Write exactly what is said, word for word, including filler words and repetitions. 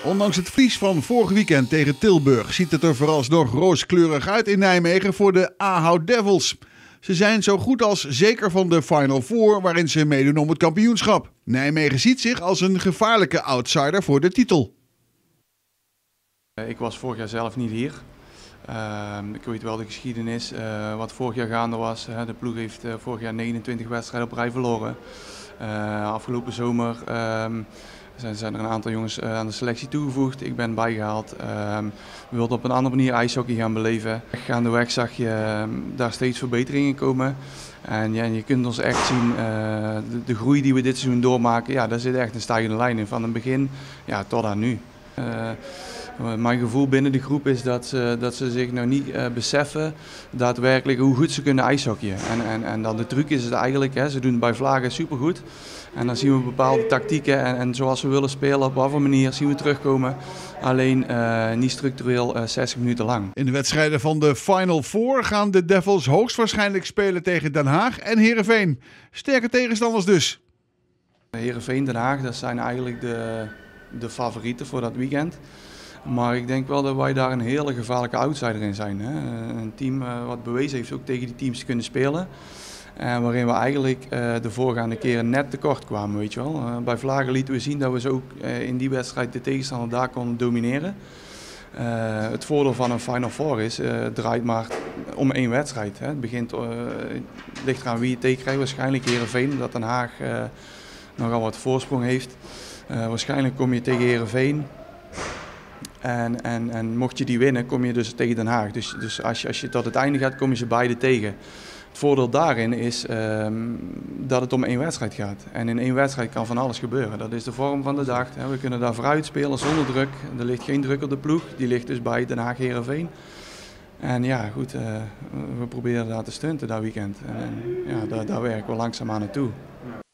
Ondanks het verlies van vorig weekend tegen Tilburg ziet het er vooralsnog rooskleurig uit in Nijmegen voor de Ahout Devils. Ze zijn zo goed als zeker van de Final Four waarin ze meedoen om het kampioenschap. Nijmegen ziet zich als een gevaarlijke outsider voor de titel. Ik was vorig jaar zelf niet hier. Uh, ik weet wel de geschiedenis, uh, wat vorig jaar gaande was. Uh, de ploeg heeft uh, vorig jaar negenentwintig wedstrijden op rij verloren. Uh, afgelopen zomer uh, zijn, zijn er een aantal jongens uh, aan de selectie toegevoegd. Ik ben bijgehaald. Uh, we wilden op een andere manier ijshockey gaan beleven. Gaandeweg zag je uh, daar steeds verbeteringen komen. En ja, je kunt ons echt zien, uh, de, de groei die we dit seizoen doormaken, ja, daar zit echt een stijgende lijn in. Van het begin ja, tot aan nu. Uh, Mijn gevoel binnen de groep is dat ze, dat ze zich nog niet uh, beseffen daadwerkelijk hoe goed ze kunnen ijshockeyen. En, en, en dan de truc is het eigenlijk, hè, ze doen het bij vlagen supergoed. En dan zien we bepaalde tactieken en, en zoals we willen spelen, op wat voor manier zien we terugkomen. Alleen uh, niet structureel uh, zestig minuten lang. In de wedstrijden van de Final Four gaan de Devils hoogstwaarschijnlijk spelen tegen Den Haag en Heerenveen. Sterke tegenstanders dus. Heerenveen, Den Haag, dat zijn eigenlijk de, de favorieten voor dat weekend. Maar ik denk wel dat wij daar een hele gevaarlijke outsider in zijn. Hè? Een team uh, wat bewezen heeft ook tegen die teams te kunnen spelen. En waarin we eigenlijk uh, de voorgaande keren net tekort kwamen. Weet je wel. Uh, bij Vlagen lieten we zien dat we ze ook uh, in die wedstrijd de tegenstander daar konden domineren. Uh, het voordeel van een Final Four is, uh, het draait maar om één wedstrijd. Hè? Het begint, uh, ligt eraan wie je tegen krijgt. Waarschijnlijk Heerenveen, omdat Den Haag uh, nogal wat voorsprong heeft. Uh, waarschijnlijk kom je tegen Heerenveen. En, en, en mocht je die winnen, kom je dus tegen Den Haag. Dus, dus als, je, als je tot het einde gaat, kom je ze beide tegen. Het voordeel daarin is um, dat het om één wedstrijd gaat. En in één wedstrijd kan van alles gebeuren. Dat is de vorm van de dag. We kunnen daar vooruit spelen zonder druk. Er ligt geen druk op de ploeg. Die ligt dus bij Den Haag Heerenveen. En ja, goed, uh, we proberen daar te stunten dat weekend. En, en ja, daar, daar werken we langzaam aan naartoe.